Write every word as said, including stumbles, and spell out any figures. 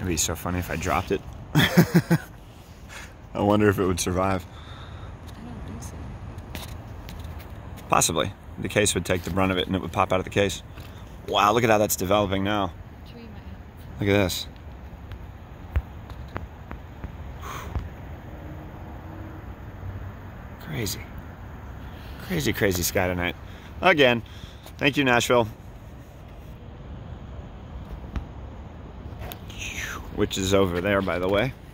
It'd be so funny if I dropped it. I wonder if it would survive. I don't think so. Possibly. The case would take the brunt of it and it would pop out of the case. Wow, look at how that's developing now. Tree might. Look at this. Crazy. Crazy, crazy sky tonight. Again, thank you, Nashville. Which is over there, by the way.